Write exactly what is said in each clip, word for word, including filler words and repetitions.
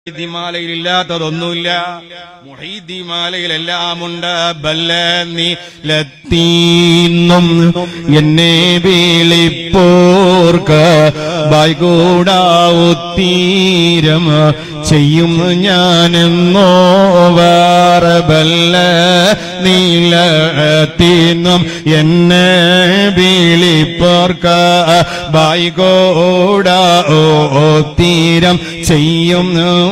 മുഹീദ്ദിമാലയിലില്ലാത്തതൊന്നുമില്ല. മുഹീദ്ദിമാലയിലെല്ലാമുണ്ട്. ബല്ലീന്നും എന്നെ വിളിപ്പോർക്ക് ബൈകൂടാവുത്തീരം ചെയ്യും ഞാനെന്നോവർ ബല്ല നീലത്തിന്നും എന്നെ വിളിപ്പോർക്ക് ബൈകൂടാവുത്തീരം ചെയ്യും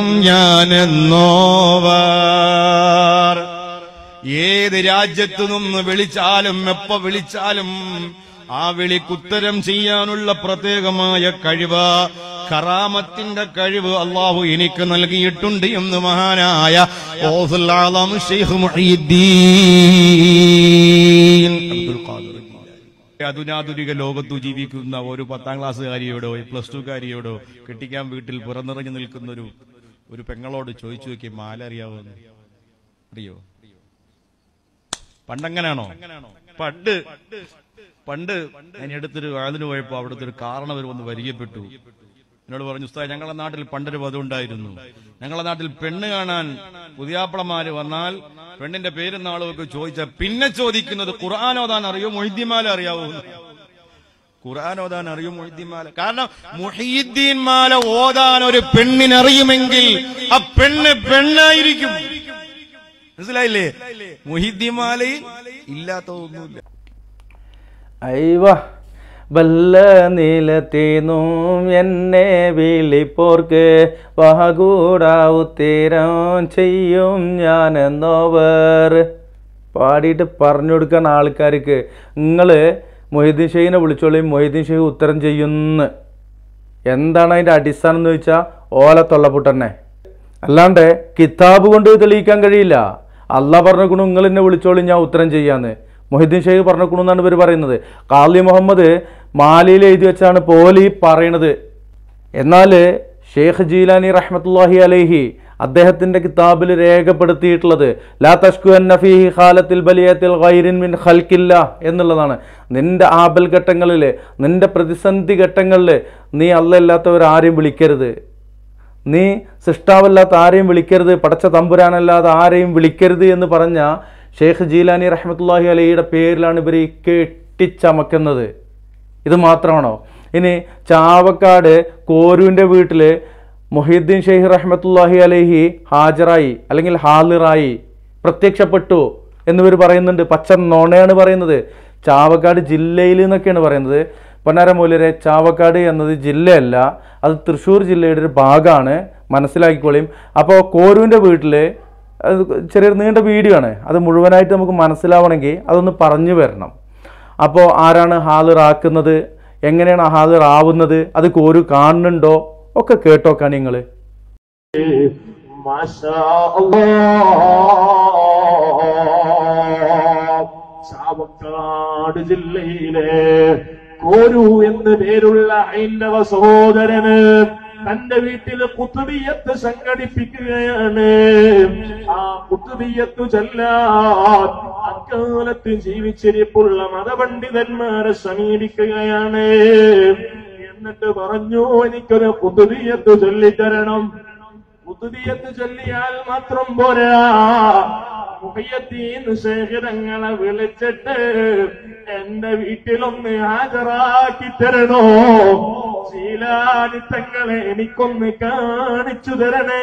ഞാനെന്നോവർ. ഏത് രാജ്യത്തു നിന്ന് വിളിച്ചാലും എപ്പോ വിളിച്ചാലും ആ വിളിക്കുത്തരം ചെയ്യാനുള്ള പ്രത്യേകമായ കഴിവ്, കറാമത്തിന്റെ കഴിവ് അള്ളാഹു എനിക്ക് നൽകിയിട്ടുണ്ട് എന്ന് മഹാനായ ഗൗസുൽ ആലം ശൈഖ് മുഹീദ്ദീൻ അബ്ദുൽ ഖാദിർ. അതുനാധുനിക ലോകത്തു ജീവിക്കുന്ന ഒരു പത്താം ക്ലാസ്സുകാരിയോടോ പ്ലസ് ടുക്കാരിയോടോ കെട്ടിക്കാൻ വീട്ടിൽ പുറന്നിറങ്ങി നിൽക്കുന്നൊരു ഒരു പെങ്ങളോട് ചോദിച്ചു നോക്കി മാല അറിയാവോന്ന്. അറിയോ? പണ്ടങ്ങനാണോ? പണ്ട് പണ്ട് ഞാൻ അടുത്തൊരു വാതിന് പോയപ്പോ അവിടുത്തെ ഒരു കാരണവർ വന്ന് പരിചയപ്പെട്ടു. എന്നോട് പറഞ്ഞു, ഉസ്താദ് ഞങ്ങളുടെ നാട്ടിൽ പണ്ടൊരു പതിവുണ്ടായിരുന്നു. ഞങ്ങളുടെ നാട്ടിൽ പെണ്ണ് കാണാൻ പുതിയാപ്പളമാര് വന്നാൽ പെണ്ണിന്റെ പേരും നാളുമൊക്കെ ചോദിച്ചാൽ പിന്നെ ചോദിക്കുന്നത് ഖുർആൻ ഓതാൻ അറിയോ, മുഹീദ്ദീൻമാല അറിയാവോ? ഖുർആൻ ഓതാൻ അറിയോ, മുഹീദ്ദീൻമാല? കാരണം മുഹീദ്ദീൻമാല ഓതാൻ ഒരു പെണ്ണിനറിയുമെങ്കിൽ ആ പെണ്ണ് പെണ്ണായിരിക്കും. മനസ്സിലായില്ലേ? മുഹീദ്ദീൻമാലയിൽ ഇല്ലാത്തതൊന്നുമില്ല. അയ്വ ബല്ല നീലത്തേന്നും എന്നെ വിളിപ്പോർക്ക് വഹകൂടാവുത്തീരം ചെയ്യും ഞാനെന്നോവർ. പാടിയിട്ട് പറഞ്ഞു കൊടുക്കാൻ ആൾക്കാർക്ക് നിങ്ങൾ മൊയ്തീൻ ഷെയ്ഖിനെ വിളിച്ചോളി, മൊയ്തീൻ ഷെയ്ഖ് ഉത്തരം ചെയ്യുന്നു. എന്താണ് അതിൻ്റെ അടിസ്ഥാനം എന്ന് ചോദിച്ചാൽ ഓലത്തൊള്ളപ്പുട്ടന്നെ. അല്ലാണ്ട് കിതാബ് കൊണ്ട് തെളിയിക്കാൻ കഴിയില്ല. അള്ളാഹ് പറഞ്ഞേക്കണു നിങ്ങൾ എന്നെ വിളിച്ചോളി ഞാൻ ഉത്തരം ചെയ്യാന്ന്. മൊഹീദ്ദീൻ ഷെയ്ഖ് പറഞ്ഞേക്കണു എന്നാണ് ഇവർ പറയുന്നത്. ഖാലി മുഹമ്മദ് മാലിയിൽ എഴുതി വെച്ചാണ് പോലി പറയണത്. എന്നാൽ ഷെയ്ഖ് ജീലാനി റഹ്മത്തുള്ളാഹി അലൈഹി അദ്ദേഹത്തിൻ്റെ കിതാബിൽ രേഖപ്പെടുത്തിയിട്ടുള്ളത് ലാ തഷ്കുഅന്ന ഫീഹി ഖാലത്തിൽ ബലിയത്തിൽ ഗൈരിൻ മിൻ ഖൽഖില്ല എന്നുള്ളതാണ്. നിന്റെ ആപൽ ഘട്ടങ്ങളിൽ, നിന്റെ പ്രതിസന്ധി ഘട്ടങ്ങളിൽ നീ അല്ലാത്തവർ ആരെയും വിളിക്കരുത്, നീ സൃഷ്ടാവല്ലാത്ത ആരെയും വിളിക്കരുത്, പടച്ച തമ്പുരാനല്ലാതെ ആരെയും വിളിക്കരുത് എന്ന് പറഞ്ഞ ഷെയ്ഖ് ജീലാനി റഹ്മത്തുള്ളാഹി അലൈഹിയുടെ പേരിലാണ് ഇവർ ഈ കെട്ടിച്ചമക്കുന്നത്. ഇത് മാത്രമാണോ? ഇനി ചാവക്കാട് കോരുവിൻ്റെ വീട്ടിൽ മുഹീദ്ദീൻ ഷെയ്ഖ് റഹ്മത്തുള്ളാഹി അലൈഹി ഹാജറായി അല്ലെങ്കിൽ ഹാളിറായി പ്രത്യക്ഷപ്പെട്ടു എന്നിവർ പറയുന്നുണ്ട്. പച്ച നോണയാണ് പറയുന്നത്. ചാവക്കാട് ജില്ലയിൽ നിന്നൊക്കെയാണ് പറയുന്നത്. പൊന്നാര മൗലരെ, ചാവക്കാട് എന്നത് ജില്ലയല്ല, അത് തൃശ്ശൂർ ജില്ലയുടെ ഒരു ഭാഗമാണ്, മനസ്സിലാക്കിക്കോളിയും. അപ്പോൾ കോരുവിൻ്റെ വീട്ടിൽ അത് ചെറിയൊരു നീണ്ട വീഡിയോ ആണ്, അത് മുഴുവനായിട്ട് നമുക്ക് മനസ്സിലാവണമെങ്കിൽ അതൊന്ന് പറഞ്ഞു വരണം. അപ്പോൾ ആരാണ് ഹാളിറാക്കുന്നത്, എങ്ങനെയാണ് ഹാളിറാവുന്നത്, അത് കോരു കാണുന്നുണ്ടോ ഒക്കെ കേട്ടോക്കാണ് നിങ്ങൾ. ചാവക്കാട് ജില്ലയിലെ കോരു എന്ന് പേരുള്ള ഹൈന്ദവ സഹോദരന് തന്റെ വീട്ടിൽ ഖുത്ബിയത്ത് സംഘടിപ്പിക്കുകയാണ്. ആ ഖുത്ബിയത്ത് ചൊല്ലാൻ അക്കാലത്ത് ജീവിച്ചിരിപ്പുള്ള മതപണ്ഡിതന്മാരെ സമീപിക്കുകയാണ്. എന്നിട്ട് പറഞ്ഞു, എനിക്കൊരു ഖുത്ബിയത്ത് ചൊല്ലിത്തരണം. ഖുത്ബിയത്ത് ചൊല്ലിയാൽ മാത്രം പോരാ, മുഹയ്യദ്ദീൻ ശൈഖ് തങ്ങളെ വിളിച്ചിട്ട് എന്റെ വീട്ടിലൊന്ന് ഹാജരാക്കി തരണോ, ജീലാനി തങ്ങളെ എനിക്കൊന്ന് കാണിച്ചു തരണേ.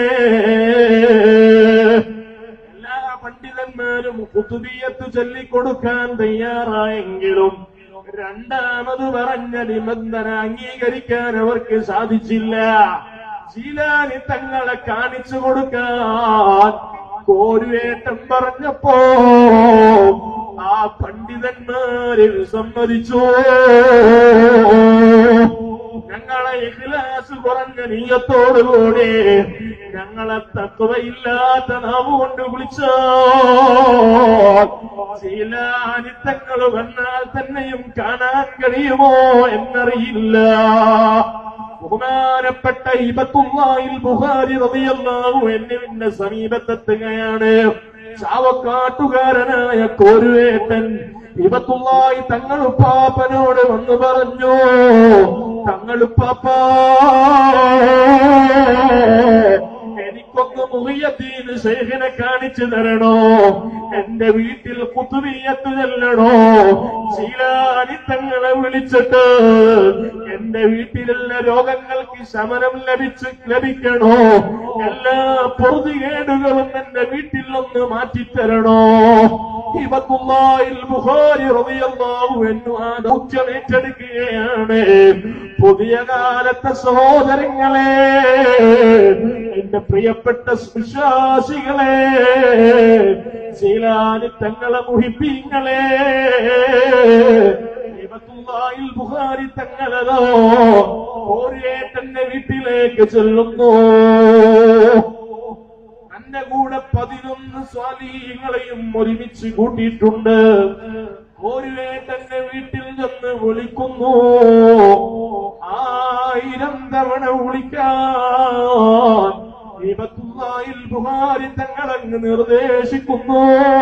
എല്ലാ പണ്ഡിതന്മാരും ഖുത്ബിയത്ത് ചൊല്ലിക്കൊടുക്കാൻ തയ്യാറായെങ്കിലും രണ്ടാമത് പറഞ്ഞ നിബന്ധന അംഗീകരിക്കാൻ അവർക്ക് സാധിച്ചില്ല. ജീലാനി തങ്ങളെ കാണിച്ചു കൊടുക്കാൻ കോരുവേട്ടം പറഞ്ഞപ്പോ ആ പണ്ഡിതന്മാരിൽ സമ്മതിച്ചു. ഞങ്ങളെ ഇഖ്ലാസ് കുറഞ്ഞ നീയത്തോടുകൂടി ഞങ്ങളെ തഖ്വയില്ലാത്ത നാവ് കൊണ്ട് വിളിച്ചോ ജീലാനി തങ്ങൾ വന്നാൽ തന്നെയും കാണാൻ കഴിയുമോ എന്നറിയില്ല. ബഹുമാനപ്പെട്ട ഹിബത്തുല്ലാഹിൽ ബുഖാരി റളിയല്ലാഹു അൻഹുവിന്റെ സമീപത്തെത്തുകയാണ്. ചാവക്കാട്ടുകാരനായ കോരുവേട്ടൻ ഹിബത്തുല്ലാഹി തങ്ങളുപ്പാപ്പനോട് വന്നു പറഞ്ഞു, തങ്ങളുപ്പാപ്പ മുഹിയദ്ദീൻ ശൈഖിനെ കാണിച്ചു തരണോ, എന്റെ വീട്ടിൽ ഖുതുബിയ്യത്ത് ചെല്ലണോ, ജീലാനി തങ്ങളെ വിളിച്ചിട്ട് എന്റെ വീട്ടിലുള്ള രോഗങ്ങൾക്ക് ശമനം ലഭിച്ച് ലഭിക്കണോ, എല്ലാ പൊറുതികേടുകളും എന്റെ വീട്ടിൽ ഒന്ന് മാറ്റിത്തരണോ. ഹിബത്തുല്ലാഹിൽ ബുഖാരി റളിയല്ലാഹു അൻഹു ആ ദൗത്യം ഏറ്റെടുക്കുകയാണ്. പുതിയ കാലത്തെ സഹോദരങ്ങളെ, എന്റെ പ്രിയപ്പെട്ട വിശ്വാസികളെ, ജീലാനി തങ്ങളെ മുഹിബ്ബീങ്ങളെ, ഹിബത്തുല്ലാഹിൽ ബുഖാരി തങ്ങളതോ ഓരേട്ടന്റെ വീട്ടിലേക്ക് ചെല്ലുന്നു. തന്റെ കൂടെ പതിനൊന്ന് സ്വാലീങ്ങളെയും ഒരുമിച്ച് കൂട്ടിയിട്ടുണ്ട്. ഓരേട്ടന്റെ വീട്ടിൽ ചെന്ന് വിളിക്കുന്നു. ആയിരം തവണ വിളിക്കാൻ ഹിബത്തുല്ലാഹിൽ ബുഖാരി തങ്ങളങ്ങ് നിർദ്ദേശിക്കുന്നു.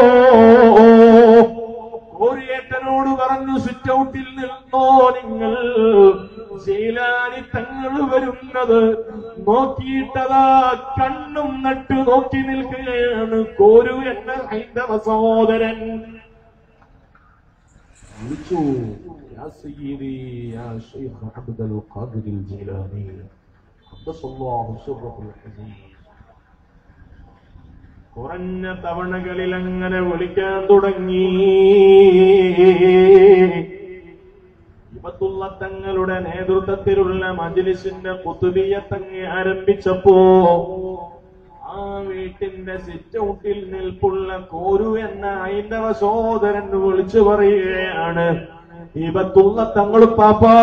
ഓരേട്ടനോട് പറഞ്ഞു, സിറ്റ് ഔട്ടിൽ നിന്നോ നിങ്ങൾ, ജീലാനി തങ്ങൾ വരുന്നത് നോക്കിയിട്ടതാ കണ്ണും നട്ടു നോക്കി നിൽക്കുകയാണ് കോരു എന്ന ഹൈന്ദവ സഹോദരൻ. വിളിച്ചു, യാ സയ്യിദി യാ ശൈഖ് അബ്ദുൽ ഖാദിർ ജീലാനി ഖദ്ദസല്ലാഹു സിർറഹുൽ അസീസ്. കുറഞ്ഞ തവണകളിൽ അങ്ങനെ വിളിക്കാൻ തുടങ്ങി. ഹിബത്തുള്ള തങ്ങളുടെ നേതൃത്വത്തിലുള്ള മജ്ലിസിന്റെ ഖുതുബിയ്യത്തങ്ങ് ആരംഭിച്ചപ്പോ ആ വീട്ടിന്റെ സിറ്റ് ഔട്ടിൽ നിൽപ്പുള്ള കോരു എന്ന ഹൈന്ദവ സഹോദരൻ വിളിച്ചു പറയുകയാണ്, ഹിബത്തുള്ള തങ്ങൾ പാപ്പാ,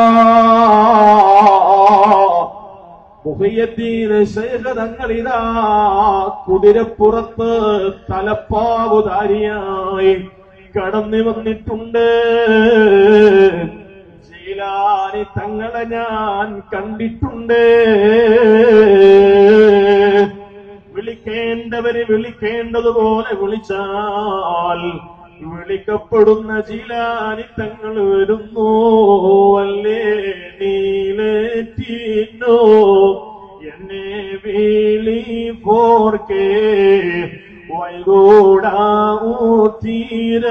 മുഹിയദ്ദീൻ ശൈഖ് തങ്ങളിതാ കുതിരപ്പുറത്ത് തലപ്പാവുധാരിയായി കടന്നു വന്നിട്ടുണ്ട്. ജീലാനി തങ്ങളെ ഞാൻ കണ്ടിട്ടുണ്ട്. വിളിക്കേണ്ടവര് വിളിക്കേണ്ടതുപോലെ വിളിച്ചാൽ വിളിക്കപ്പെടുന്ന ജീലാനി തങ്ങൾ വരുന്നു. അല്ലേ നീലേറ്റീനോ എന്നെ വിളി പോർക്കേ വൈകൂടാവൂ തീര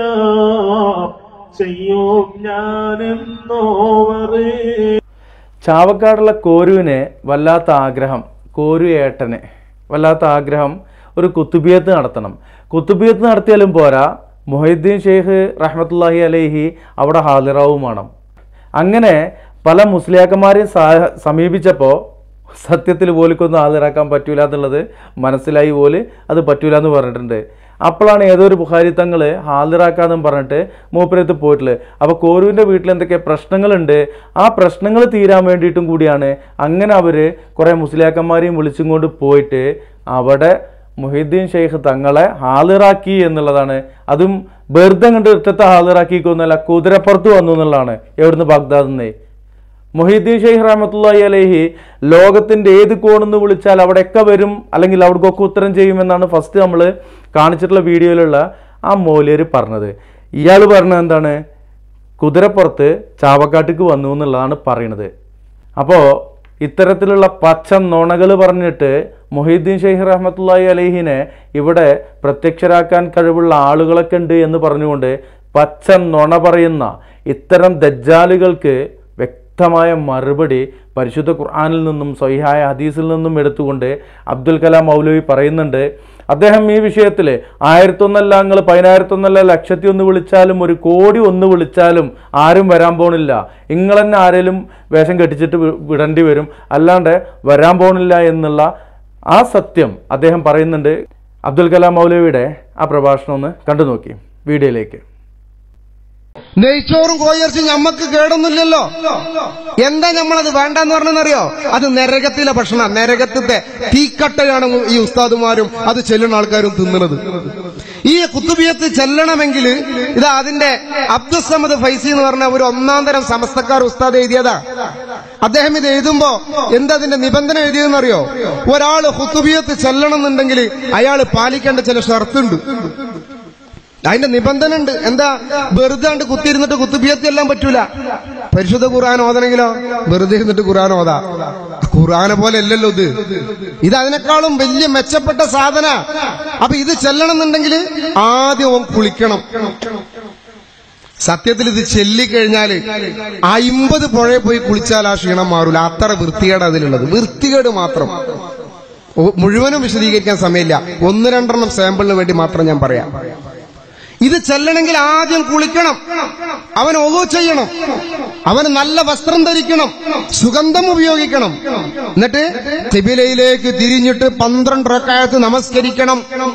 ചെയ്യും ഞാനെന്നോവറ്. ചാവക്കാടുള്ള കോരുവിന് വല്ലാത്ത ആഗ്രഹം, കോരു ഏട്ടന് വല്ലാത്ത ആഗ്രഹം ഒരു കുത്തുബിയത്ത് നടത്തണം. കുത്തുബിയത്ത് നടത്തിയാലും പോരാ, മുഹൈദ്ദീൻ ഷെയ്ഖ് റഹ്മത്തുള്ളാഹി അലൈഹി അവിടെ ഹാദിറാവും വേണം. അങ്ങനെ പല മുസ്ലിയാക്കന്മാരെയും സമീപിച്ചപ്പോൾ സത്യത്തിൽ പോലിക്കൊന്നും ഹാദിറാക്കാൻ പറ്റൂല എന്നുള്ളത് മനസ്സിലായി. പോലെ അത് പറ്റൂല എന്ന് പറഞ്ഞിട്ടുണ്ട്. അപ്പോഴാണ് ഏതോ ഒരു ബുഖാരി തങ്ങൾ ഹാദിറാക്കാന്നും പറഞ്ഞിട്ട് മൂപ്പരത്ത് പോയിട്ടുള്ളത്. അപ്പോൾ കോരുവിൻ്റെ വീട്ടിൽ എന്തൊക്കെ പ്രശ്നങ്ങളുണ്ട്, ആ പ്രശ്നങ്ങൾ തീരാൻ വേണ്ടിയിട്ടും കൂടിയാണ് അങ്ങനെ അവർ കുറേ മുസ്ലിയാക്കന്മാരെയും വിളിച്ചും കൊണ്ട് പോയിട്ട് അവിടെ മുഹീദ്ദീൻ ഷെയ്ഖ് തങ്ങളെ ഹാദിറാക്കി എന്നുള്ളതാണ്. അതും വെറുതെ കണ്ട് ഇഷ്ടത്തെ ഹാദിറാക്കിക്കൊന്നല്ല, കുതിരപ്പുറത്ത് വന്നു എന്നുള്ളതാണ്. എവിടുന്ന്? ബാഗ്ദാദിൽ നിന്ന്. മുഹീദ്ദീൻ ഷെയ്ഖ് റഹ്മത്തുള്ളാഹി അലൈഹി ലോകത്തിൻ്റെ ഏത് കോണെന്ന് വിളിച്ചാൽ അവിടെയൊക്കെ വരും, അല്ലെങ്കിൽ അവിടേക്കൊക്കെ ഉത്തരം ചെയ്യുമെന്നാണ് ഫസ്റ്റ് നമ്മൾ കാണിച്ചിട്ടുള്ള വീഡിയോയിലുള്ള ആ മൗലവി പറഞ്ഞത്. ഇയാൾ പറഞ്ഞത് എന്താണ്? കുതിരപ്പുറത്ത് ചാവക്കാട്ടിക്ക് വന്നു എന്നുള്ളതാണ് പറയുന്നത്. അപ്പോൾ ഇത്തരത്തിലുള്ള പച്ച നുണകൾ പറഞ്ഞിട്ട് മുഹീദ്ദീൻ ഷെയ്ഖ് റഹ്മത്തുള്ളാഹി അലൈഹിനെ ഇവിടെ പ്രത്യക്ഷരാക്കാൻ കഴിവുള്ള ആളുകളൊക്കെ ഉണ്ട് എന്ന് പറഞ്ഞുകൊണ്ട് പച്ച നുണ പറയുന്ന ഇത്തരം ദജ്ജാലുകൾക്ക് വ്യക്തമായ മറുപടി പരിശുദ്ധ ഖുർആനിൽ നിന്നും സ്വഹീഹായ ഹദീസിൽ നിന്നും എടുത്തുകൊണ്ട് അബ്ദുൽ കലാം മൗലവി പറയുന്നുണ്ട്. അദ്ദേഹം ഈ വിഷയത്തിൽ ആയിരത്തൊന്നല്ല, നിങ്ങൾ പതിനായിരത്തൊന്നല്ല, ലക്ഷത്തി ഒന്ന് വിളിച്ചാലും ഒരു കോടി ഒന്ന് വിളിച്ചാലും ആരും വരാൻ പോണില്ല. നിങ്ങൾ തന്നെ ആരെങ്കിലും വേഷം കെട്ടിച്ചിട്ട് വിടേണ്ടി വരും, അല്ലാണ്ട് വരാൻ പോണില്ല എന്നുള്ള ആ സത്യം അദ്ദേഹം പറയുന്നുണ്ട്. അബ്ദുൽ കലാം മൗലവിയുടെ ആ പ്രഭാഷണം ഒന്ന് കണ്ടു നോക്കി വീഡിയോയിലേക്ക്. നെയ്ച്ചോറും കോഴിയിറച്ചും ഞമ്മക്ക് കേടൊന്നുമില്ലല്ലോ. എന്താ നമ്മളത് വേണ്ടെന്ന് പറഞ്ഞെന്നറിയോ? അത് നരകത്തിലെ ഭക്ഷണം, നരകത്തിലെ തീക്കട്ടയാണ് ഈ ഉസ്താദുമാരും അത് ചെല്ലുന്ന ആൾക്കാരും തിന്നുന്നത്. ഈ കുത്തുബിയത്ത് ചെല്ലണമെങ്കിൽ ഇത് അതിന്റെ അബ്ദുൽ സമദ് ഫൈസി എന്ന് പറഞ്ഞ ഒരു ഒന്നാം തരം സമസ്തക്കാർ ഉസ്താദ് എഴുതിയതാ. അദ്ദേഹം ഇത് എഴുതുമ്പോ എന്താ അതിന്റെ നിബന്ധന എഴുതിയതെന്നറിയോ? ഒരാള് കുത്തുബിയത്ത് ചെല്ലണം എന്നുണ്ടെങ്കിൽ അയാൾ പാലിക്കേണ്ട ചില ഷർത്തുണ്ട്, അതിന്റെ നിബന്ധന ഉണ്ട്. എന്താ? വെറുതെ കണ്ട് കുത്തിയിരുന്നിട്ട് കുത്തുബിയത്ത് എല്ലാം പറ്റൂല. പരിശുദ്ധ ഖുർആൻ ഓതണെങ്കിലോ വെറുതെ ഇരുന്നിട്ട് ഖുർആൻ ഓതാ, ഖുർആനെ പോലെ അല്ലല്ലോ ഇത്. ഇത് അതിനേക്കാളും വലിയ മെച്ചപ്പെട്ട സാധന. അപ്പൊ ഇത് ചെല്ലണം എന്നുണ്ടെങ്കിൽ ആദ്യം അവൻ കുളിക്കണം. സത്യത്തിൽ ഇത് ചെല്ലിക്കഴിഞ്ഞാല് അമ്പത് പുഴയിൽ പോയി കുളിച്ചാൽ ആ ക്ഷീണം മാറൂല. അത്ര വൃത്തികേട് അതിലുള്ളത്. വൃത്തികേട് മാത്രം. മുഴുവനും വിശദീകരിക്കാൻ സമയമില്ല. ഒന്ന് രണ്ടെണ്ണം സാമ്പിളിന് വേണ്ടി മാത്രം ഞാൻ പറയാം. ഇത് ചെല്ലണമെങ്കിൽ ആദ്യം കുളിക്കണം, അവൻ ഒളു ചെയ്യണം, അവന് നല്ല വസ്ത്രം ധരിക്കണം, സുഗന്ധം ഉപയോഗിക്കണം, എന്നിട്ട് ഖിബിലയിലേക്ക് തിരിഞ്ഞിട്ട് പന്ത്രണ്ട് റക്അത്ത് നമസ്കരിക്കണം.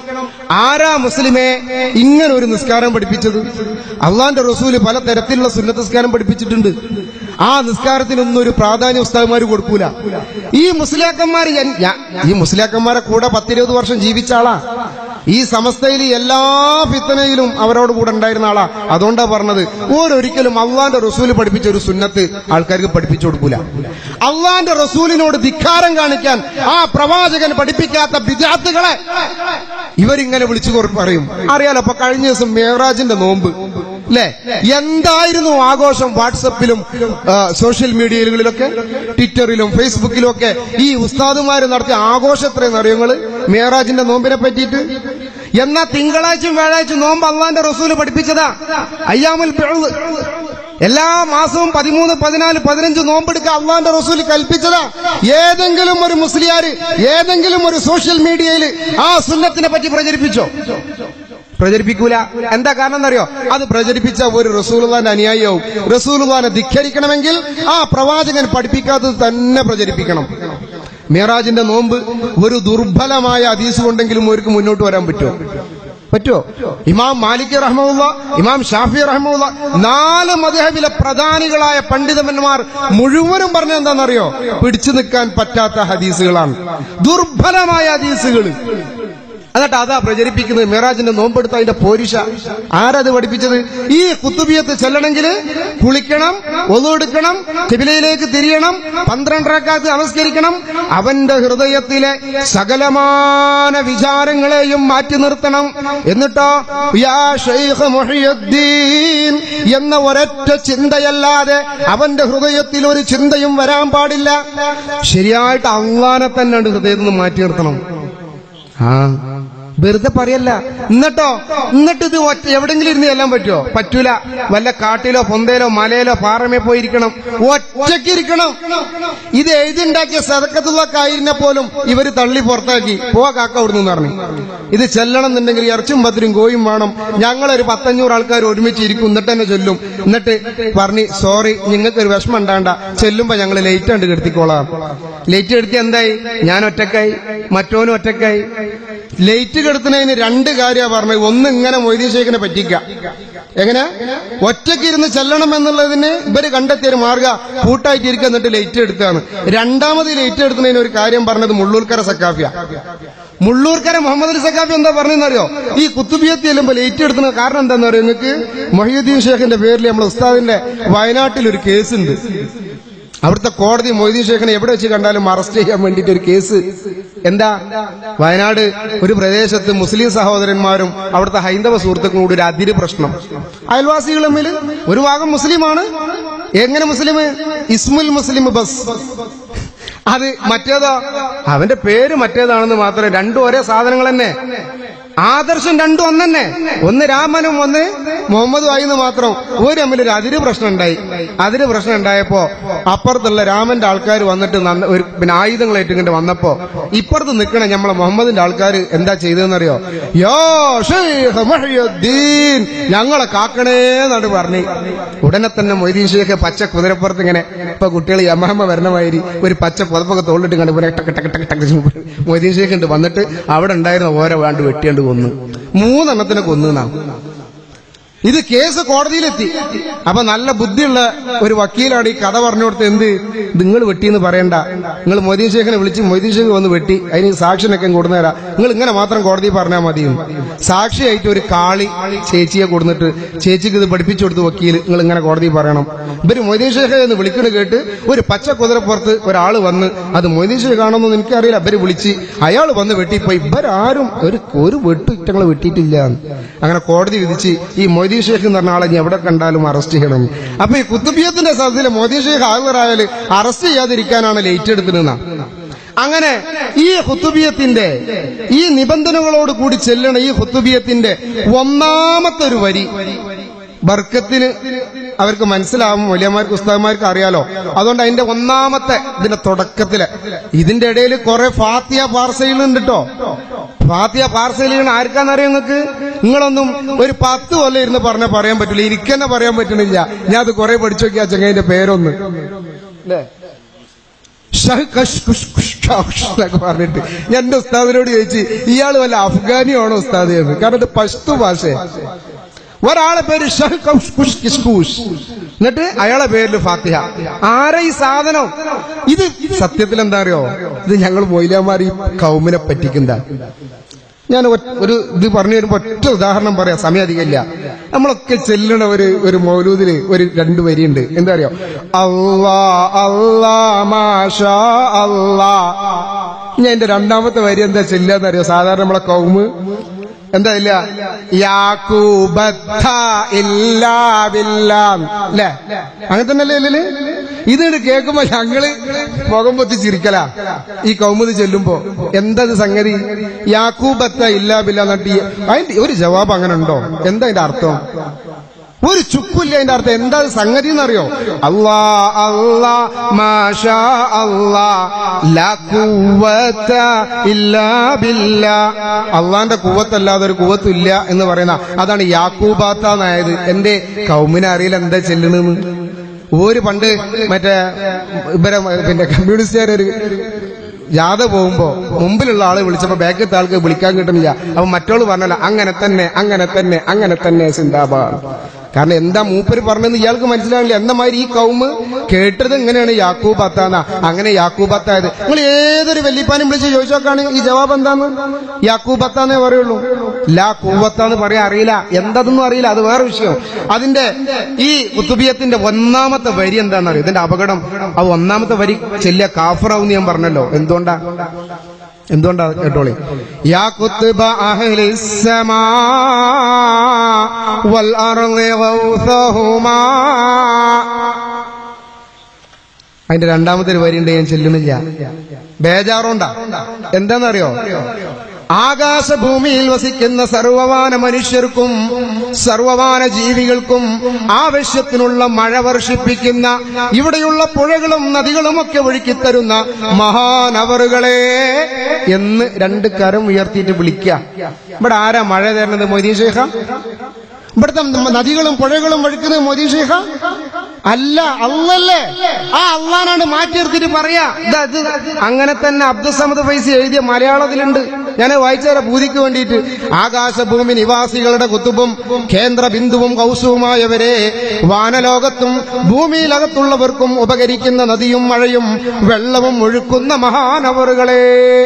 ആരാ മുസ്ലിമെ ഇങ്ങനെ ഒരു നിസ്കാരം പഠിപ്പിച്ചത്? അള്ളാന്റെ റസൂല് പല തരത്തിലുള്ള സുന്നത്ത് നിസ്കാരം പഠിപ്പിച്ചിട്ടുണ്ട്. ആ നിസ്കാരത്തിനൊന്നും ഒരു പ്രാധാന്യം ഉസ്താദുമാര് കൊടുക്കൂല. ഈ മുസ്ലിയാക്കന്മാര്, ഈ മുസ്ലിയാക്കന്മാരെ കൂടെ പത്തിരുപത് വർഷം ജീവിച്ച ആളാ. ഈ സമസ്തയിൽ എല്ലാ ഫിത്തനയിലും അവരോട് കൂടെ ഉണ്ടായിരുന്ന ആളാ. അതുകൊണ്ടാ പറഞ്ഞത്, ഓരൊരിക്കലും അള്ളാന്റെ റസൂല് പഠിപ്പിച്ച ഒരു സുന്നത്ത് ആൾക്കാർക്ക് പഠിപ്പിച്ചു കൊടുക്കൂല. അള്ളാന്റെ റസൂലിനോട് ധിക്കാരം കാണിക്കാൻ ആ പ്രവാചകൻ പഠിപ്പിക്കാത്ത ബിദ്അത്തുകളെ ഇവരിങ്ങനെ വിളിച്ചു പറയും. അറിയാലോ, അപ്പൊ കഴിഞ്ഞ ദിവസം മേറാജിന്റെ നോമ്പ് അല്ലെ, എന്തായിരുന്നു ആഘോഷം? വാട്സപ്പിലും സോഷ്യൽ മീഡിയകളിലൊക്കെ, ട്വിറ്ററിലും ഫേസ്ബുക്കിലും ഒക്കെ ഈ ഉസ്താദുമാര് നടത്തിയ ആഘോഷം എത്രയെന്ന് അറിയോ നിങ്ങള് മേറാജിന്റെ നോമ്പിനെ പറ്റിയിട്ട്? എന്നാ തിങ്കളാഴ്ചയും വ്യാഴാഴ്ചയും നോമ്പ് അള്ളാന്റെ റസൂല് പഠിപ്പിച്ചതാ. അയ്യാമുൽ ബിഅ്, എല്ലാ മാസവും പതിമൂന്ന് പതിനാല് പതിനഞ്ച് നോമ്പെടുക്കുക അള്ളാന്റെ റസൂല് കൽപ്പിച്ചതാ. ഏതെങ്കിലും ഒരു മുസ്ലിയാര് ഏതെങ്കിലും ഒരു സോഷ്യൽ മീഡിയയിൽ ആ സുന്നത്തിനെ പറ്റി പ്രചരിപ്പിച്ചോ? പ്രചരിപ്പിക്കൂല. എന്താ കാരണം എന്നറിയോ? അത് പ്രചരിപ്പിച്ച ഒരു റസൂലുള്ളാന്റെ അനുയായിയാവും. റസൂലുള്ളാനെ ധിക്കരിക്കണമെങ്കിൽ ആ പ്രവാചകൻ പഠിപ്പിക്കാത്തത് തന്നെ പ്രചരിപ്പിക്കണം. മിറാജിന്റെ നോമ്പ് ഒരു ദുർബലമായ ഹദീസ് കൊണ്ടെങ്കിലും അവർക്ക് മുന്നോട്ട് വരാൻ പറ്റുമോ? പറ്റുമോ? ഇമാം മാലിക് റഹ്മത്തുള്ള, ഇമാം ഷാഫി റഹ്മത്തുള്ള, നാല് മദ്ഹബിലെ പ്രധാനികളായ പണ്ഡിതന്മാർ മുഴുവനും പറഞ്ഞ എന്താണെന്നറിയോ? പിടിച്ചു നിൽക്കാൻ പറ്റാത്ത ഹദീസുകളാണ്, ദുർബലമായ ഹദീസുകൾ. എന്നിട്ട് അതാ പ്രചരിപ്പിക്കുന്നത്. മിറാജിന്റെ നോമ്പെടുത്ത അതിന്റെ പോരിഷ. ആരത് പഠിപ്പിച്ചത്? ഈ കുത്തുബിയത്ത് ചെല്ലണമെങ്കിൽ കുളിക്കണം, ഒളു എടുക്കണം, ഖിബിലയിലേക്ക് തിരിയണം, പന്ത്രണ്ട് റക്അത്ത് നമസ്കരിക്കണം, അവന്റെ ഹൃദയത്തിലെ സകലമാന വിചാരങ്ങളെയും മാറ്റി നിർത്തണം. എന്നിട്ടോ യാ ശൈഖ് മുഹിയുദ്ദീൻ എന്ന ഒരൊറ്റ ചിന്തയല്ലാതെ അവന്റെ ഹൃദയത്തിൽ ഒരു ചിന്തയും വരാൻ പാടില്ല. ശരിയായിട്ട് അള്ളാനെ തന്നെ ഹൃദയത്തിൽ നിന്ന് മാറ്റി നിർത്തണം. ആ വെറുതെ പറയല്ല. എന്നിട്ടോ എന്നിട്ട് ഇത് ഒറ്റ എവിടെങ്കിലും ഇരുന്ന് ചെല്ലാൻ പറ്റുമോ? പറ്റൂല. വല്ല കാട്ടിലോ പൊന്തയിലോ മലയിലോ പാറമേ പോയിരിക്കണം, ഒറ്റയ്ക്കിരിക്കണം. ഇത് എഴുതിണ്ടാക്കിയ സദഖത്തുള്ളക്കായിരുന്നെ പോലും ഇവര് തള്ളി പുറത്താക്കി. പോവാ കാക്ക അവിടുന്ന് പറഞ്ഞു. ഇത് ചെല്ലണം എന്നുണ്ടെങ്കിൽ ഇറച്ചും പത്തിരും കോയും വേണം. ഞങ്ങളൊരു പത്തഞ്ഞൂറ് ആൾക്കാർ ഒരുമിച്ച് ഇരിക്കും, എന്നിട്ട് തന്നെ ചൊല്ലും. എന്നിട്ട് പറഞ്ഞ് സോറി, നിങ്ങൾക്ക് ഒരു വിഷമം ഉണ്ടാണ്ട, ചെല്ലുമ്പോ ഞങ്ങൾ ലേറ്റ് കണ്ട് കെടുത്തിക്കോളാം. ലേറ്റ് കെടുത്തി എന്തായി? ഞാൻ ഒറ്റക്കായി, മറ്റോനും ഒറ്റക്കായി. ലേറ്റ് കെടുത്തുന്നതിന് രണ്ട് കാര്യമാണ് പറഞ്ഞത്. ഒന്ന്, ഇങ്ങനെ മൊയ്തീൻ ശൈഖിനെ പറ്റിക്ക. എങ്ങനെ? ഒറ്റയ്ക്കിരുന്ന് ചെല്ലണം എന്നുള്ളതിന് ഇവര് കണ്ടെത്തിയൊരു മാർഗ കൂട്ടായിട്ടിരിക്കുക, എന്നിട്ട് ലേറ്റ് എടുത്താണ്. രണ്ടാമത് ലേറ്റ് എടുക്കുന്നതിന് ഒരു കാര്യം പറഞ്ഞത് മുള്ളൂർക്കര സക്കാഫിയ. മുള്ളൂർക്കര മുഹമ്മദ് അലി സക്കാഫി എന്താ പറഞ്ഞെന്നറിയോ? ഈ കുത്തുബിയത്ത് ചെല്ലുമ്പോ ലേറ്റ് എടുക്കുന്ന കാരണം എന്താണെന്ന് അറിയോ നിങ്ങൾക്ക്? മൊഹീദ്ദീൻ ഷേഖിന്റെ പേരിൽ നമ്മുടെ ഉസ്താദിന്റെ വയനാട്ടിൽ ഒരു കേസുണ്ട്. അവിടുത്തെ കോടതി മൊയ്തീൻ ഷേഖിനെ എവിടെ വെച്ച് കണ്ടാലും അറസ്റ്റ് ചെയ്യാൻ വേണ്ടിയിട്ട് ഒരു കേസ്. എന്താ? വയനാട് ഒരു പ്രദേശത്ത് മുസ്ലിം സഹോദരന്മാരും അവിടുത്തെ ഹൈന്ദവ സുഹൃത്തുക്കളും കൂടി ഒരു അതിര് പ്രശ്നം. അയൽവാസികൾ തമ്മിൽ ഒരു ഭാഗം മുസ്ലിമാണ്. എങ്ങനെ മുസ്ലിം? ഇസ്മുൽ മുസ്ലിം ബസ്. അത് മറ്റേതോ അവന്റെ പേര് മറ്റേതാണെന്ന് മാത്രമേ. രണ്ടും ഒരേ സാധനങ്ങൾ തന്നെ, ആദർശം രണ്ടും ഒന്ന് തന്നെ. ഒന്ന് രാമനും ഒന്ന് മുഹമ്മദും ആയിന്ന് മാത്രം. ഒരു തമ്മിലൊരു അതിര് പ്രശ്നം ഉണ്ടായി. അതിര് പ്രശ്നം ഉണ്ടായപ്പോ അപ്പുറത്തുള്ള രാമന്റെ ആൾക്കാർ വന്നിട്ട് ഒരു പിന്നെ ആയുധങ്ങൾ ഏറ്റുകൊണ്ട് വന്നപ്പോ ഇപ്പുറത്ത് നിൽക്കണ നമ്മളെ മുഹമ്മദിന്റെ ആൾക്കാർ എന്താ ചെയ്തതെന്നറിയോ? യോ ശൈഖ് മുഹിയുദ്ദീൻ, ഞങ്ങളെ കാക്കണേന്നാണ് പറഞ്ഞു. ഉടനെ തന്നെ മൊയ്തീൻ ഷേഖ് പച്ച കുതിരപ്പുറത്ത് ഇങ്ങനെ, ഇപ്പൊ കുട്ടികൾ യമഹമ്മ വരണമാതിരി ഒരു പച്ച പുതപ്പൊക്കെ തോളിട്ട് കണ്ട് മൊയ്തീൻ ഷേഖ് ഉണ്ട് വന്നിട്ട് അവിടെ ഉണ്ടായിരുന്ന ഓരോ വേണ്ട വെട്ടിയാണ്ട് കൊന്നു. മൂന്നെണ്ണത്തിനെ കൊന്നു. നാം ഇത് കേസ് കോടതിയിലെത്തി. അപ്പൊ നല്ല ബുദ്ധിയുള്ള ഒരു വക്കീലാണ് ഈ കഥ പറഞ്ഞു കൊടുത്ത്, എന്ത് നിങ്ങൾ വെട്ടിയെന്ന് പറയണ്ട, നിങ്ങൾ മൊയ്തീൻ ഷേഖിനെ വിളിച്ച് മൊയ്തീൻ ഷേഖ് വന്ന് വെട്ടി, അതിന് സാക്ഷിനൊക്കെ കൊടുന്നേരാ, നിങ്ങൾ ഇങ്ങനെ മാത്രം കോടതി പറഞ്ഞാൽ മതിയും. സാക്ഷിയായിട്ട് ഒരു കാളി ചേച്ചിയെ കൊടുത്തിട്ട് ചേച്ചിക്ക് ഇത് പഠിപ്പിച്ചു കൊടുത്ത് വക്കീൽ, നിങ്ങൾ ഇങ്ങനെ കോടതി പറയണം. ഇവര് മൊയ്തീൻ ഷേഖ് എന്ന് വിളിക്കണ കേട്ട് ഒരു പച്ച കുതിരപ്പുറത്ത് ഒരാൾ വന്ന്, അത് മൊയ്തീൻ ഷേഖ് ആണെന്നൊന്നും എനിക്കറിയില്ല, ഇവര് വിളിച്ച് അയാൾ വന്ന് വെട്ടിപ്പോയി. ഇവരാരും ഒരു ഒരു വെട്ടു ഇറ്റങ്ങളെ വെട്ടിയിട്ടില്ല. അങ്ങനെ കോടതി വിധിച്ച് ഈ മൊയ്തീൻ മൊയ്തീൻ ഷേഖ് എന്ന് പറഞ്ഞ ആളെ ഇനി എവിടെ കണ്ടാലും അറസ്റ്റ് ചെയ്യണം. അപ്പൊ ഈ കുത്തുബിയത്തിന്റെ സദസ്സിൽ മൊയ്തീൻ ഷേഖ് ഹാജരായാൽ അറസ്റ്റ് ചെയ്യാതിരിക്കാനാണ് ലേറ്റ് എടുത്തിരുന്ന. അങ്ങനെ ഈ ഖുതുബിയത്തിന്റെ ഈ നിബന്ധനകളോട് കൂടി ചെല്ലണ ഈ ഖുതുബിയത്തിന്റെ ഒന്നാമത്തെ ഒരു വരി ബർക്കത്തിന് അവർക്ക് മനസ്സിലാവും, മൗലവിമാർക്ക് ഉസ്താദന്മാർക്ക് അറിയാലോ. അതുകൊണ്ട് അതിന്റെ ഒന്നാമത്തെ ഇതിന്റെ തുടക്കത്തില് ഇതിന്റെ ഇടയിൽ കുറെ ഫാത്തിയ പാർസലുണ്ട് കേട്ടോ. ഫാത്തിയ പാർസലുകൾ ആർക്കാന്നറിയാം നിങ്ങൾക്ക്? നിങ്ങളൊന്നും ഒരു പത്ത് കൊല്ലം ഇരുന്ന് പറഞ്ഞാൽ പറയാൻ പറ്റില്ല. എനിക്ക് തന്നെ പറയാൻ പറ്റണില്ല. ഞാൻ അത് കുറെ പഠിച്ചു നോക്കിയാ ചങ്ങന്റെ പേരൊന്ന് അല്ലേ എന്നൊക്കെ പറഞ്ഞിട്ട് ഞാൻ എന്റെ ഉസ്താദിനോട് ചോദിച്ചു, ഇയാൾ വല്ല അഫ്ഗാനിയാണോ ഉസ്താദ് എന്ന്. കാരണം ഇത് പശ്തു ഭാഷ. ഒരാളെ പേര് ഷഹ് കൗഷ് കിസ്കൂഷ്, എന്നിട്ട് അയാളെ പേരിൽ ഫാത്തിഹ. ആരെ ഈ സാധനം? ഇത് സത്യത്തിൽ എന്താ അറിയോ, ഇത് ഞങ്ങൾ മൊയ്ലാമാർ ഈ കൗമിനെ പറ്റിക്കുന്ന. ഞാൻ ഒരു ഇത് പറഞ്ഞു വരുമ്പോ ഒറ്റ ഉദാഹരണം പറയാം, സമയം അധികമില്ല. നമ്മളൊക്കെ ചെല്ലണ ഒരു ഒരു മൗലൂദിന് ഒരു രണ്ടു വരിയുണ്ട്. എന്താ അറിയോ? അല്ലാ അല്ലാ മാഷാ അല്ലാ. ഞാൻ എന്റെ രണ്ടാമത്തെ വരി എന്താ ചെല്ലാന്നറിയോ? സാധാരണ നമ്മളെ കൗമ് എന്താ ഇല്ല യാക്കൂബത്ത ഇല്ലാ ബില്ലാ അല്ലേ, അങ്ങനെ തന്നെയല്ലേ ഇല്ലേ? ഇത് കേൾക്കുമ്പോ ഞങ്ങള് മുഖം പൊത്തി ചിരിക്കല. ഈ കൗമുദ് ചെല്ലുമ്പോ എന്താ സംഗതി? യാക്കൂബത്ത ഇല്ലാ ബില്ലാ നട്ടി. അതിന്റെ ഒരു ജവാബ് അങ്ങനെ ഉണ്ടോ? എന്താ അതിന്റെ അർത്ഥം? ഒരു ചുക്കില്ല അതിന്റെ അർത്ഥം. എന്താ സംഗതി എന്നറിയോ? അല്ലാ അല്ലാ മാഷാ അല്ലാ ലാ ഖുവത ഇല്ലാ ബില്ലാ. അള്ളാന്റെ കൂവത്തല്ലാതെ ഒരു കൂവത്തില്ല എന്ന് പറയുന്ന അതാണ് യാക്കൂബാത്ത എന്നായത്. എന്റെ കൗമിനെ അറിയില്ല എന്താ ചെല്ലണെന്ന്. ഒരു പണ്ട് മറ്റേ ഇവരെ പിന്നെ കമ്മ്യൂണിസ്റ്റുകാരൊരു ജാഥ പോകുമ്പോ മുമ്പിലുള്ള ആളെ വിളിച്ചപ്പോ ബാക്കിലത്തെ ആൾക്ക് വിളിക്കാൻ കിട്ടുന്നില്ല. അപ്പൊ മറ്റോള് പറഞ്ഞല്ല അങ്ങനെ തന്നെ അങ്ങനെ തന്നെ അങ്ങനെ തന്നെ സിന്ദാബാദ്. കാരണം എന്താ മൂപ്പര് പറഞ്ഞെന്ന് ഇയാൾക്ക് മനസ്സിലാവില്ല. എന്ന മാതിരി ഈ കൗമ് കേട്ടത് എങ്ങനെയാണ് യാക്കൂബത്താന്ന. അങ്ങനെ യാക്കൂബത്തായത് നിങ്ങൾ ഏതൊരു വല്യപ്പാനും വിളിച്ച് ചോദിച്ചോക്കാണ് ഈ ജവാബ് എന്താന്ന്? യാക്കൂബത്താന്നേ പറയുള്ളൂ. ലാ കൂവത്താന്ന് പറയാൻ അറിയില്ല, എന്താതൊന്നും അറിയില്ല. അത് വേറെ വിഷയം. അതിന്റെ ഈ ഖുതുബിയത്തിന്റെ ഒന്നാമത്തെ വരി എന്താണെന്നറിയോ? ഇതിന്റെ അപകടം. അത് ഒന്നാമത്തെ വരി ചെല്ലിയ കാഫറാവും ഞാൻ പറഞ്ഞല്ലോ. എന്തുകൊണ്ടാ എന്തുകൊണ്ടാ കേട്ടോളി. യാ കുത്തുബ അഹ്ലിസ്സമാ വൽ അർളി ഗൗസഹുമാ. അതിന്റെ രണ്ടാമത്തെ ഒരു വരി ഉണ്ട്, ഞാൻ ചെല്ലുന്നില്ല. ബേജാറുണ്ടാ? എന്താന്നറിയോ? ആകാശഭൂമിയിൽ വസിക്കുന്ന സർവവാന മനുഷ്യർക്കും സർവവാന ജീവികൾക്കും ആവശ്യത്തിനുള്ള മഴ വർഷിപ്പിക്കുന്ന, ഇവിടെയുള്ള പുഴകളും നദികളും ഒക്കെ ഒഴുക്കിത്തരുന്ന മഹാനവറുകളെ എന്ന് രണ്ട് കരം ഉയർത്തിയിട്ട് വിളിക്കുക. ഇവിടെ ആരാ മഴ തരുന്നത്? മൊയ്തീൻ ഷേഖ? ഇവിടുത്തെ നദികളും പുഴകളും ഒഴുക്കുന്നത് മൊയ്തീൻ ഷേഖ അല്ല, അള്ളല്ലേ. ആ അള്ളാനാണ് മാറ്റി നിർത്തിയിട്ട് പറയാ. ഇത് അങ്ങനെ തന്നെ അബ്ദുസമദ് ഫൈസി എഴുതിയ മലയാളത്തിലുണ്ട്. ഞാൻ വായിച്ചാല പൂതിക്ക് വേണ്ടിയിട്ട്. ആകാശഭൂമി നിവാസികളുടെ കുത്തുബും കേന്ദ്ര ബിന്ദുവും കൗസുവുമായവരെ, വാനലോകത്തും ഭൂമിയിലകത്തുള്ളവർക്കും ഉപകരിക്കുന്ന നദിയും മഴയും വെള്ളവും ഒഴുക്കുന്ന മഹാനവറുകളെ.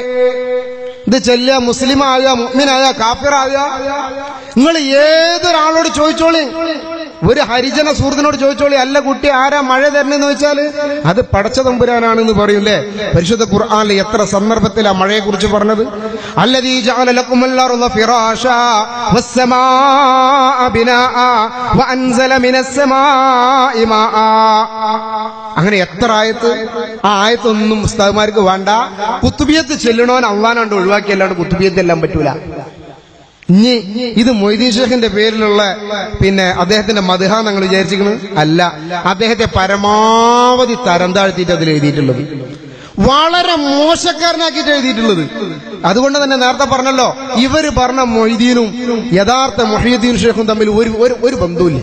ഇത് ചെല്ലുക മുസ്ലിമായ മുഅ്മിനായ കാഫിറായ നിങ്ങൾ ഏതൊരാളോട് ചോദിച്ചോളി, ഒരു ഹരിജന സുഹൃത്തിനോട് ചോദിച്ചോളി, അല്ല കുട്ടി ആരാ മഴ തരണെന്ന് ചോദിച്ചാല് അത് പടച്ച തമ്പുരാനാണെന്ന് പറയൂലേ. പരിശുദ്ധ ഖുർആനിൽ എത്ര സന്ദർഭത്തിലാ മഴയെ കുറിച്ച് പറഞ്ഞത്? അല്ലദീ ജഅല ലക്കുമുൽ അർള ഫിറാശാ വസ്സമാഅ ബിനാഅ വഅൻസല മിനസ് സമാഇ മാഅ. അങ്ങനെ എത്ര ആയത്ത്. ആ ആയത്തൊന്നും ഉസ്താദ്മാർക്ക് വേണ്ട. കുത്തുബിയത്ത് ചെല്ലണോൻ അള്ളാനാണ്ട് ഒഴിവാക്കി, അല്ലാണ്ട് കുത്തുബിയത്ത് എല്ലാം പറ്റൂല. ഇനി ഇത് മൊയ്തീൻ ഷേഖിന്റെ പേരിലുള്ള പിന്നെ അദ്ദേഹത്തിന്റെ മദ്ഹ ഞങ്ങൾ വിചാരിച്ചിരിക്കുന്നത് അല്ല. അദ്ദേഹത്തെ പരമാവധി തരം താഴ്ത്തിയിട്ട് അതിൽ എഴുതിയിട്ടുള്ളത്, വളരെ മോശക്കാരനാക്കിയിട്ട് എഴുതിയിട്ടുള്ളത്. അതുകൊണ്ട് തന്നെ നേരത്തെ പറഞ്ഞല്ലോ, ഇവര് പറഞ്ഞ മൊയ്തീനും യഥാർത്ഥ മുഹ്യിദ്ദീൻ ഷേഖും തമ്മിൽ ഒരു ഒരു ബന്ധവുമില്ല,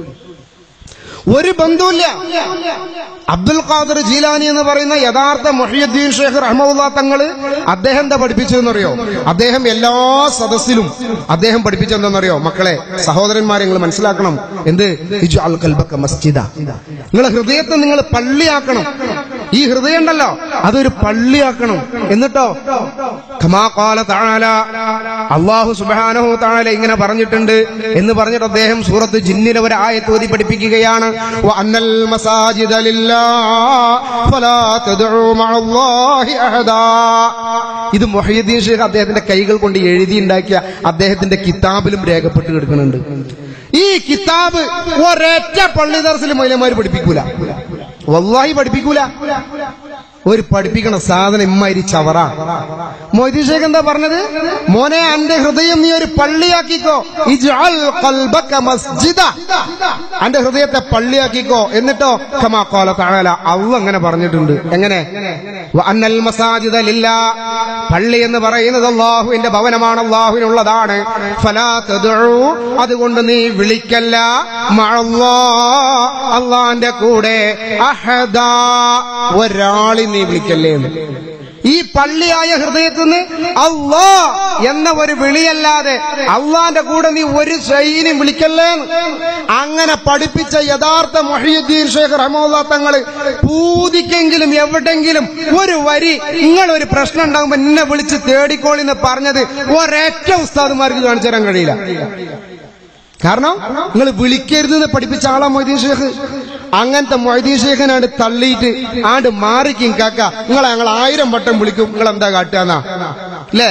ഒരു ബന്ധവുമില്ല. അബ്ദുൽ ഖാദിർ ജീലാനി എന്ന് പറയുന്ന യഥാർത്ഥ മുഹ്യിദ്ദീൻ ഷേഖ് റഹ്മത്തുള്ളാഹി തങ്ങള് അദ്ദേഹം എന്താ പഠിപ്പിച്ചതെന്നറിയോ? അദ്ദേഹം എല്ലാ സദസ്സിലും അദ്ദേഹം പഠിപ്പിച്ചെന്തെന്നറിയോ? മക്കളെ, സഹോദരന്മാരെ, നിങ്ങൾ മനസ്സിലാക്കണം. എന്ത്? ഇജ്അൽ ഖൽബക മസ്ജിദ. നിങ്ങളെ ഹൃദയത്തെ നിങ്ങൾ പള്ളിയാക്കണം. ഈ ഹൃദയം ഉണ്ടല്ലോ, അതൊരു പള്ളിയാക്കണം. എന്നിട്ടോ കമാ ഖാല തആല, അല്ലാഹു സുബ്ഹാനഹു തആല ഇങ്ങനെ പറഞ്ഞിട്ടുണ്ട് എന്ന് പറഞ്ഞിട്ട് അദ്ദേഹം സൂറത്ത് ജിന്നിലെ ഒരു ആയത്ത് ഓതി പഠിപ്പിക്കുകയാണ്. വഅന്നൽ മസാജിദ ലില്ലാഹ് ഫലാ തദ്ഉ മഅല്ലാഹി അഹദാ. ഇത് മുഹ്യിദ്ദീൻ ഷേഖ് അദ്ദേഹത്തിന്റെ കൈകൾ കൊണ്ട് എഴുതി ഉണ്ടാക്കിയ അദ്ദേഹത്തിന്റെ കിതാബിലും രേഖപ്പെട്ട് കിടക്കുന്നുണ്ട്. ഈ കിതാബ് ഒരൊറ്റ പള്ളി ദർസിൽ മൗലവിമാര് പഠിപ്പിക്കൂല, വല്ലാഹി പഠിപ്പിക്കൂല. ഒരു പഠിപ്പിക്കണ സാധനം ഇമ്മാതിരി ചവറ. മൊയ്തീൻ ഷേഖ് എന്താ പറഞ്ഞത്? മോനെ, അന്റെ ഹൃദയം നീ ഒരു പള്ളിയാക്കിക്കോ. ഇജ്അൽ ഖൽബക മസ്ജിദ, അന്റെ ഹൃദയത്തെ പള്ളിയാക്കിക്കോ. എന്നിട്ടോ കമാ ഖാല തആല, അല്ലാഹ് അങ്ങനെ പറഞ്ഞിട്ടുണ്ട്. എങ്ങനെ? വഅന്നൽ മസാജിദ ലില്ലാഹ്, പള്ളി എന്ന് പറയുന്നത് അല്ലാഹുവിന്റെ ഭവനമാണ്, അല്ലാഹുവിനുള്ളതാണ്. ഫലാ തദ്ഉ, അതുകൊണ്ട് നീ വിളിക്കല്ല മഅല്ലാഹ്, അല്ലാഹുവിന്റെ കൂടെ അഹദാ, ഒരാളി നീ വിളിക്കല്ലേ. ഈ പള്ളിയായ ഹൃദയത്തിൽ നിന്ന് അല്ലാ എന്ന ഒരു വിളിയല്ലാതെ അള്ളാന്റെ കൂടെ നീ ഒരു ശൈലിയും വിളിക്കല്ലേ. അങ്ങനെ പഠിപ്പിച്ച യഥാർത്ഥ മുഹയ്യിദ്ദീൻ ഷേഖ് റഹ്മത്തുള്ളാഹി തങ്ങൾ പൂതിക്കെങ്കിലും എവിടെങ്കിലും ഒരു വരി നിങ്ങൾ ഒരു പ്രശ്നം ഉണ്ടാകുമ്പോ എന്നെ വിളിച്ച് തേടിക്കോളിന്ന് പറഞ്ഞത് ഒരൊറ്റ ഉസ്താദുമാർക്ക് കാണിച്ചു തരാൻ കഴിയില്ല. കാരണം നിങ്ങൾ വിളിക്കരുതെന്ന് പഠിപ്പിച്ച ആളാ മൊയ്തീൻ ഷേഖ്. അങ്ങനത്തെ മൊയ്തീൻ ഷേഖിനാണ്ട് തള്ളിയിട്ട് ആണ്ട് മാറിക്കും കാക്ക, നിങ്ങളെ ഞങ്ങൾ ആയിരം വട്ടം വിളിക്കും, നിങ്ങൾ എന്താ കാട്ടുകയെന്നാ അല്ലേ?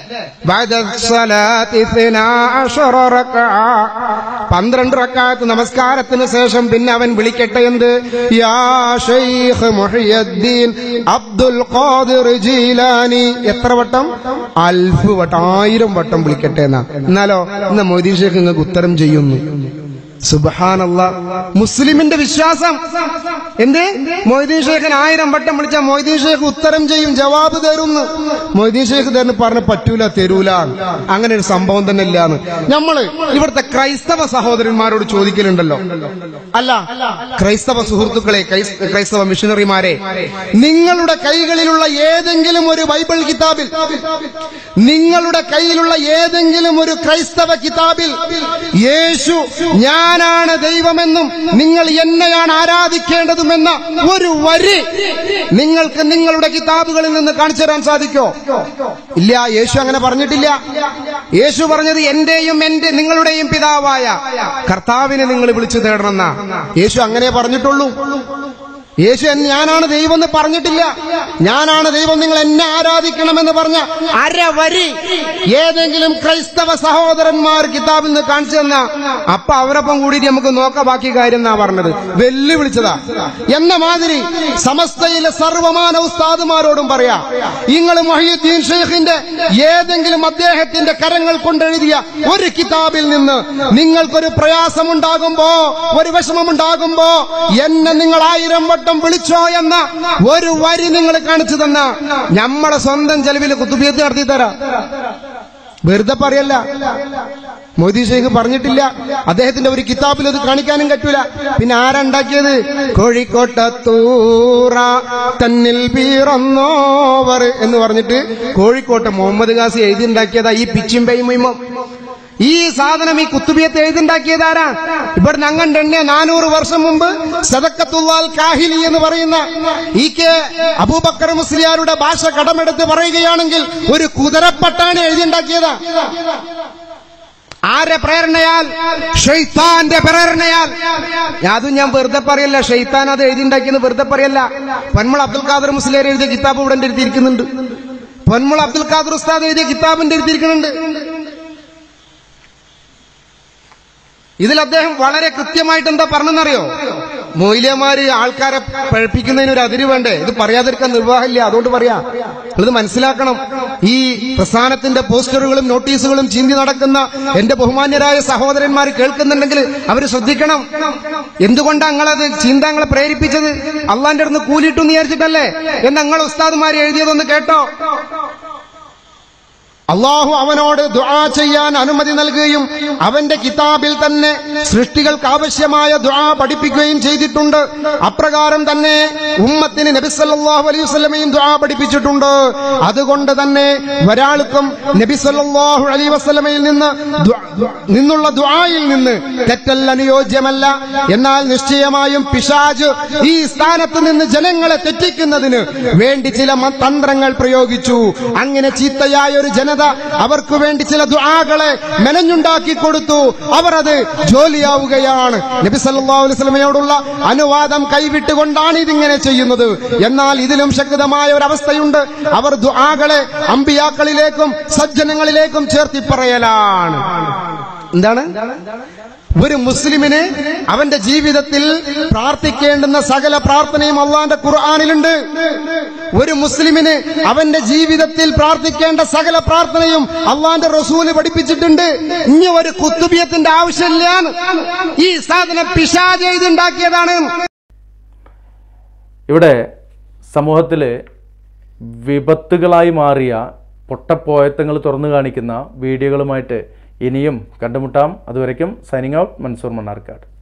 പന്ത്രണ്ട് റക്അത്ത് നമസ്കാരത്തിന് ശേഷം പിന്നെ അവൻ വിളിക്കട്ടെ എന്ത്? യാ ശൈഖ് മുഹയ്യിദ്ദീൻ അബ്ദുൽ ഖാദിർ ജീലാനി. എത്ര വട്ടം? അൽഫ് വട്ടം, ആയിരം വട്ടം വിളിക്കട്ടെ എന്നാ. എന്നാലോ ഇന്ന് മൊയ്തീൻ ഷേഖ് നിങ്ങൾക്ക് ഉത്തരം ചെയ്യുന്നു. സുബ്ഹാനല്ലാഹ്, മുസ്ലിമിന്റെ വിശ്വാസം എന്ത്? മൊയ്തീൻ ഷേഖിന് ആയിരം വട്ടം വിളിച്ചാൽ മൊയ്തീൻ ഷേഖ് ഉത്തരം ചെയ്യും, ജവാബ് തരുന്നു. മൊയ്തീൻ ഷേഖ് തന്നെ പറഞ്ഞ പറ്റൂല, തരൂല, അങ്ങനെ ഒരു സംഭവം തന്നെ ഇല്ലാന്ന് നമ്മള് ഇവിടുത്തെ ക്രൈസ്തവ സഹോദരന്മാരോട് ചോദിക്കലുണ്ടല്ലോ. അല്ല, ക്രൈസ്തവ സുഹൃത്തുക്കളെ, ക്രൈസ്തവ മിഷണറിമാരെ, നിങ്ങളുടെ കൈകളിലുള്ള ഏതെങ്കിലും ഒരു ബൈബിൾ കിതാബിൽ, നിങ്ങളുടെ കയ്യിലുള്ള ഏതെങ്കിലും ഒരു ക്രൈസ്തവ കിതാബിൽ യേശു ഞാനാണ് ദൈവമെന്നും നിങ്ങൾ എന്നെയാണ് ആരാധിക്കേണ്ടതുമെന്ന ഒരു വരി നിങ്ങൾക്ക് നിങ്ങളുടെ കിതാബുകളിൽ നിന്ന് കാണിച്ചു തരാൻ സാധിക്കോ? ഇല്ല, യേശു അങ്ങനെ പറഞ്ഞിട്ടില്ല. യേശു പറഞ്ഞത് എന്റെയും എന്റെ നിങ്ങളുടെയും പിതാവായ കർത്താവിനെ നിങ്ങൾ വിളിച്ചു തേടണമെന്നാ യേശു അങ്ങനെ പറഞ്ഞിട്ടുള്ളൂ. യേശു ഞാനാണ് ദൈവം എന്ന് പറഞ്ഞിട്ടില്ല. ഞാനാണ് ദൈവം, നിങ്ങൾ എന്നെ ആരാധിക്കണമെന്ന് പറഞ്ഞ അരവരി ഏതെങ്കിലും ക്രൈസ്തവ സഹോദരന്മാർ കിതാബിൽ നിന്ന് കാണിച്ചു തന്ന അപ്പൊ അവരൊപ്പം കൂടിയിട്ട് നമുക്ക് നോക്കാം ബാക്കി കാര്യം എന്നാ പറഞ്ഞത്. വെല്ലുവിളിച്ചതാ. എന്ന മാതിരി സമസ്തയിലെ സർവമാന ഉസ്താദുമാരോടും പറയാ, നിങ്ങൾ മുഹയ്യിദ്ദീൻ ഷേഖിന്റെ ഏതെങ്കിലും അദ്ദേഹത്തിന്റെ കരങ്ങൾ കൊണ്ടെഴുതിയ ഒരു കിതാബിൽ നിന്ന് നിങ്ങൾക്കൊരു പ്രയാസമുണ്ടാകുമ്പോ, ഒരു വിഷമമുണ്ടാകുമ്പോ എന്നെ നിങ്ങൾ ആയിരം വട്ടം വിളിച്ചോ എന്ന ഒരു വരി നിങ്ങൾ കാണിച്ചു തന്ന നമ്മളെ സ്വന്തം ചെലവിൽ കുത്തുബിയത്ത് നടത്തി തരാം. വെറുതെ പറയല്ല. മൊയ്തീൻ ഷേഖ് പറഞ്ഞിട്ടില്ല, അദ്ദേഹത്തിന്റെ ഒരു കിതാബിൽ അത് കാണിക്കാനും പറ്റൂല. പിന്നെ ആരുണ്ടാക്കിയത്? കോഴിക്കോട്ടത്തൂറ തന്നിൽ പിറന്നോവർ എന്ന് പറഞ്ഞിട്ട് കോഴിക്കോട്ടെ മുഹമ്മദ് ഖാസി എഴുതിണ്ടാക്കിയതാ ഈ പിച്ചും പെയ്മ. ഈ സാധനം ഈ കുത്തുബിയത്ത് എഴുതുണ്ടാക്കിയതാരാ? ഇവിടുന്ന് അങ്ങണ്ടെണ്ണ നാനൂറ് വർഷം മുമ്പ് സദഖത്തുൽ കാഹിലി എന്ന് പറയുന്ന ഈ കെ അബൂബക്കർ മുസ്ലിയാരുടെ ഭാഷ കടമെടുത്ത് പറയുകയാണെങ്കിൽ ഒരു കുതിരപ്പട്ടാണ് എഴുതിണ്ടാക്കിയതാ. ആരെ പ്രേരണയാൽ? ഷെയ്ത്താന്റെ പ്രേരണയാൽ. അതും ഞാൻ വെറുതെ പറയല്ല, ഷെയ്ത്താൻ അത് എഴുതിണ്ടാക്കിയെന്ന് വെറുതെ പറയല്ല. പൊന്മുള അബ്ദുൽ ഖാദർ മുസ്ലിയാർ എഴുതിയ കിതാബ് ഇവിടെ എഴുതിയിരിക്കുന്നുണ്ട്. പൊന്മുള അബ്ദുൽ ഖാദർ ഉസ്താദ് എഴുതിയ കിതാബിന്റെ എഴുതിയിരിക്കുന്നുണ്ട്. ഇതിൽ അദ്ദേഹം വളരെ കൃത്യമായിട്ട് എന്താ പറഞ്ഞെന്നറിയോ? മൊയ്ലിയമാര് ആൾക്കാരെ പഴപ്പിക്കുന്നതിന് ഒരു അതിര് വേണ്ടേ? ഇത് പറയാതിരിക്കാൻ നിർവാഹമില്ല, അതുകൊണ്ട് പറയാ. ഇത് മനസ്സിലാക്കണം. ഈ പ്രസ്ഥാനത്തിന്റെ പോസ്റ്ററുകളും നോട്ടീസുകളും ചീന്തി നടക്കുന്ന എന്റെ ബഹുമാന്യരായ സഹോദരന്മാർ കേൾക്കുന്നുണ്ടെങ്കിൽ അവർ ശ്രദ്ധിക്കണം. എന്തുകൊണ്ടാണ് നിങ്ങളത് ചീന്താങ്ങളെ പ്രേരിപ്പിച്ചത്? അള്ളാന്റെ അടുത്ത് കൂലിയിട്ടുന്ന് വിചാരിച്ചിട്ടല്ലേ എന്ന് നിങ്ങൾ ഉസ്താദുമാർ എഴുതിയതൊന്ന് കേട്ടോ. അള്ളാഹു അവനോട് ദുആ ചെയ്യാൻ അനുമതി നൽകുകയും അവന്റെ കിതാബിൽ തന്നെ സൃഷ്ടികൾക്ക് ആവശ്യമായ ദുആ പഠിപ്പിക്കുകയും ചെയ്തിട്ടുണ്ട്. അപ്രകാരം തന്നെ ഉമ്മത്തിന് നബി സല്ലല്ലാഹു അലൈഹി വസല്ലമയും ദുആ പഠിപ്പിച്ചിട്ടുണ്ട്. അതുകൊണ്ട് തന്നെ ഒരാൾക്കും നബി സല്ലല്ലാഹു അലൈഹി വസല്ലമയിൽ നിന്ന് നിന്നുള്ള ദുആയിൽ നിന്ന് തെറ്റൽ അനുയോജ്യമല്ല. എന്നാൽ നിശ്ചയമായും പിശാച് ഈ സ്ഥാനത്ത് നിന്ന് ജനങ്ങളെ തെറ്റിക്കുന്നതിന് വേണ്ടി ചില തന്ത്രങ്ങൾ പ്രയോഗിച്ചു. അങ്ങനെ ചീത്തയായ ഒരു ജനത അവർക്ക് വേണ്ടി ചില ദുആകളെ മെനഞ്ഞുണ്ടാക്കി കൊടുത്തു. അവർ അത് ജോലിയാവുകയാണ്. നബി സല്ലല്ലാഹു അലൈഹി വസല്ലമയോടുള്ള അനുവാദം കൈവിട്ടുകൊണ്ടാണ് ഇതിങ്ങനെ ചെയ്യുന്നത്. എന്നാൽ ഇതിലും ശക്തമായ ഒരു അവസ്ഥയുണ്ട്. അവർ ദുആകളെ അമ്പിയാക്കളിലേക്കും സജ്ജനങ്ങളിലേക്കും ചേർത്തി പറയലാണ്. എന്താണ്? ഒരു മുസ്ലിമിന് അവന്റെ ജീവിതത്തിൽ പ്രാർത്ഥിക്കേണ്ടുന്ന സകല പ്രാർത്ഥനയും അള്ളാന്റെ ഖുർആനിലുണ്ട്. ഒരു മുസ്ലിമിന് അവന്റെ ജീവിതത്തിൽ പ്രാർത്ഥിക്കേണ്ട സകല പ്രാർത്ഥനയും അള്ളാന്റെ റസൂല് പഠിപ്പിച്ചിട്ടുണ്ട്. ഇനി ഒരു കുത്തുബിയത്തിന്റെ ആവശ്യമില്ല. ഈ സാധനം പിശാച് എഴുതുണ്ടാക്കിയതാണ്. ഇവിടെ സമൂഹത്തിൽ വിപത്തുകളായി മാറിയ പൊട്ടപ്പോയത്തങ്ങൾ തുറന്നു കാണിക്കുന്ന വീഡിയോകളുമായിട്ട് ഇനിയും കണ്ടുമുട്ടാം. അതുവരയ്ക്കും സൈനിങ് ഔട്ട്, മൻസൂർ മണ്ണാർക്കാട്.